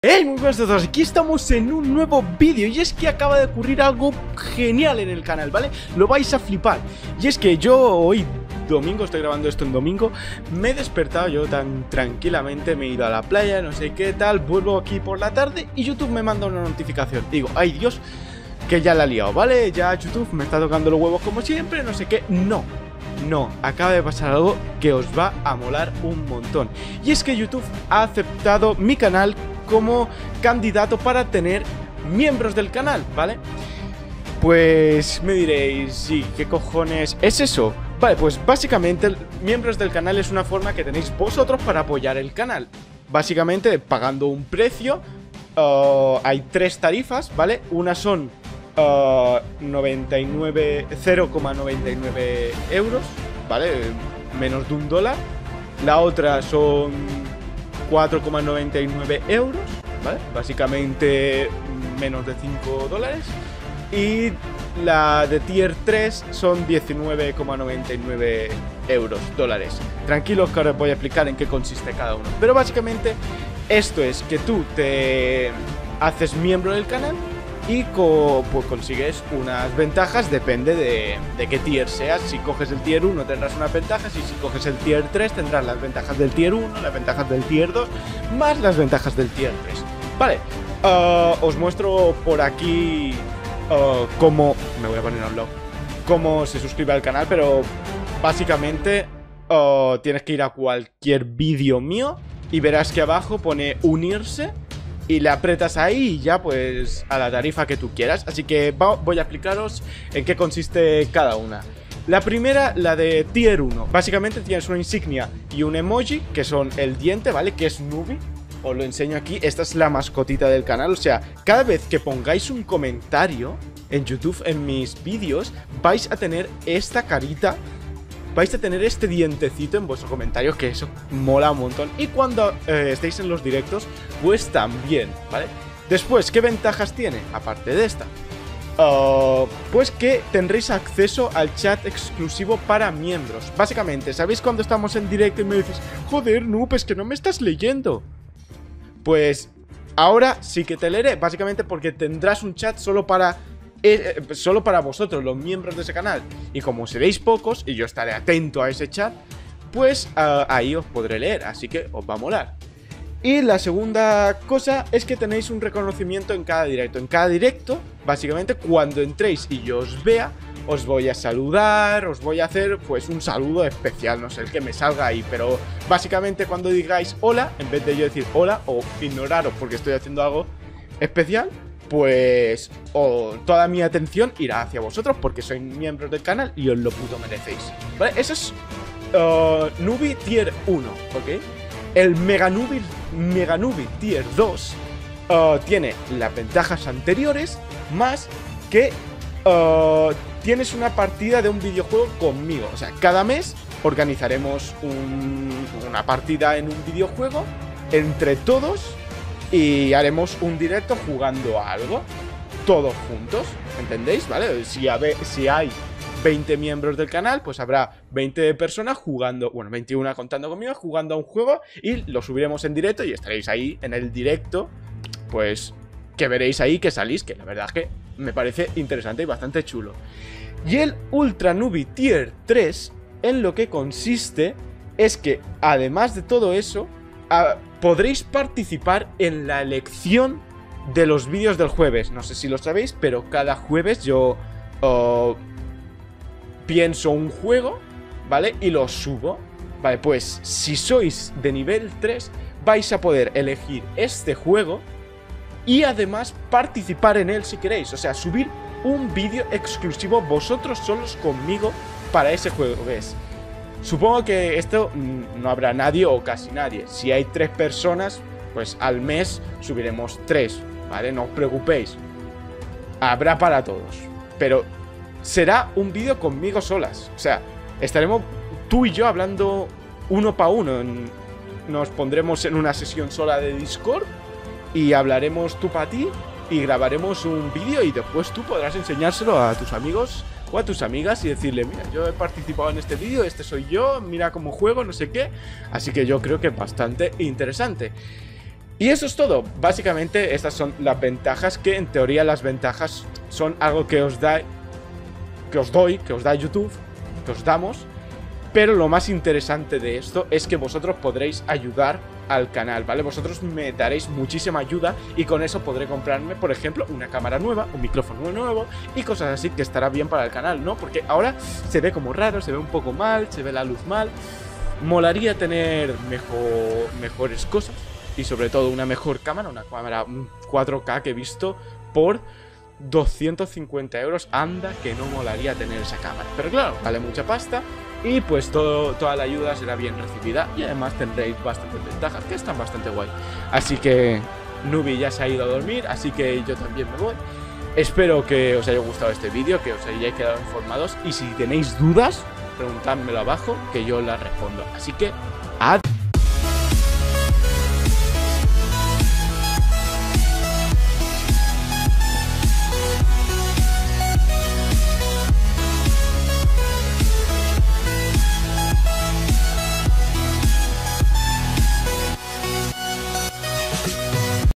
Hey, muy buenas a todos, aquí estamos en un nuevo vídeo. Y es que acaba de ocurrir algo genial en el canal, ¿vale? Lo vais a flipar. Y es que yo hoy domingo, estoy grabando esto en domingo, me he despertado yo tan tranquilamente, me he ido a la playa, no sé qué tal, vuelvo aquí por la tarde y YouTube me manda una notificación. Digo, ay Dios, que ya la he liado, ¿vale? Ya YouTube me está tocando los huevos como siempre, no sé qué. No, acaba de pasar algo que os va a molar un montón. Y es que YouTube ha aceptado mi canal como candidato para tener miembros del canal, ¿vale? Pues me diréis, sí, ¿qué cojones es eso? Vale, pues básicamente miembros del canal es una forma que tenéis vosotros para apoyar el canal. Básicamente pagando un precio. Hay tres tarifas, ¿vale? Una son 0,99 euros, ¿vale? Menos de $1. La otra son 4,99 euros, ¿vale? Básicamente menos de $5. Y la de tier 3 son 19,99 dólares. Tranquilos que ahora os voy a explicar en qué consiste cada uno. Pero básicamente esto es que tú te haces miembro del canal y pues consigues unas ventajas, depende de qué tier seas. Si coges el tier 1 tendrás unas ventajas, y si coges el tier 3 tendrás las ventajas del tier 1, las ventajas del tier 2, más las ventajas del tier 3. Vale, os muestro por aquí cómo... Me voy a poner a un lado. Cómo se suscribe al canal, pero básicamente tienes que ir a cualquier vídeo mío y verás que abajo pone unirse. Y le apretas ahí y ya pues a la tarifa que tú quieras. Así que voy a explicaros en qué consiste cada una. La primera, la de tier 1. Básicamente tienes una insignia y un emoji, que son el diente, ¿vale? Que es Nubi. Os lo enseño aquí. Esta es la mascotita del canal. O sea, cada vez que pongáis un comentario en YouTube, en mis vídeos, vais a tener esta carita. Vais a tener este dientecito en vuestros comentarios, que eso mola un montón. Y cuando estéis en los directos, pues también, ¿vale? Después, ¿qué ventajas tiene? Aparte de esta, pues que tendréis acceso al chat exclusivo para miembros. Básicamente, ¿sabéis cuando estamos en directo y me dices, joder, Noob, es que no me estás leyendo? Pues ahora sí que te leeré, básicamente porque tendrás un chat solo para vosotros, los miembros de ese canal. Y como seréis pocos y yo estaré atento a ese chat, pues ahí os podré leer, así que os va a molar. Y la segunda cosa es que tenéis un reconocimiento en cada directo. En cada directo, básicamente, cuando entréis y yo os vea, os voy a saludar, os voy a hacer pues un saludo especial, no sé, el que me salga ahí. Pero básicamente cuando digáis hola, en vez de yo decir hola o ignoraros porque estoy haciendo algo especial, pues toda mi atención irá hacia vosotros porque sois miembros del canal y os lo puto merecéis, ¿vale? Eso es Nubi tier 1, ¿ok? El Mega Nubi tier 2 tiene las ventajas anteriores, más que tienes una partida de un videojuego conmigo. O sea, cada mes organizaremos una partida en un videojuego entre todos y haremos un directo jugando a algo, todos juntos, ¿entendéis? ¿Vale? Si hay 20 miembros del canal, pues habrá 20 personas jugando, bueno, 21 contando conmigo, jugando a un juego, y lo subiremos en directo y estaréis ahí en el directo, pues que veréis ahí que salís, que la verdad es que me parece interesante y bastante chulo. Y el Ultra Nubi Tier 3, en lo que consiste es que, además de todo eso, podréis participar en la elección de los vídeos del jueves. No sé si lo sabéis, pero cada jueves yo pienso un juego, ¿vale? Y lo subo. Vale, pues si sois de nivel 3 vais a poder elegir este juego y además participar en él si queréis. O sea, subir un vídeo exclusivo vosotros solos conmigo para ese juego, ¿ves? Supongo que esto no habrá nadie o casi nadie. Si hay 3 personas, pues al mes subiremos 3, ¿vale? No os preocupéis. Habrá para todos. Pero será un vídeo conmigo solas. O sea, estaremos tú y yo hablando uno para uno. Nos pondremos en una sesión sola de Discord y hablaremos tú para ti y grabaremos un vídeo y después tú podrás enseñárselo a tus amigos o a tus amigas y decirle, mira, yo he participado en este vídeo, este soy yo, mira cómo juego, no sé qué. Así que yo creo que es bastante interesante. Y eso es todo. Básicamente estas son las ventajas, que en teoría las ventajas son algo que os da YouTube, que os damos. Pero lo más interesante de esto es que vosotros podréis ayudar al canal, ¿vale? Vosotros me daréis muchísima ayuda y con eso podré comprarme, por ejemplo, una cámara nueva, un micrófono nuevo y cosas así que estará bien para el canal, ¿no? Porque ahora se ve como raro, se ve un poco mal, se ve la luz mal. Molaría tener mejores cosas y sobre todo una mejor cámara, una cámara 4K que he visto por 250 euros. Anda que no molaría tener esa cámara, pero claro, vale mucha pasta. Y pues toda la ayuda será bien recibida y además tendréis bastantes ventajas que están bastante guay. Así que Nubi ya se ha ido a dormir, así que yo también me voy. Espero que os haya gustado este vídeo, que os hayáis quedado informados y si tenéis dudas, preguntádmelo abajo que yo las respondo. Así que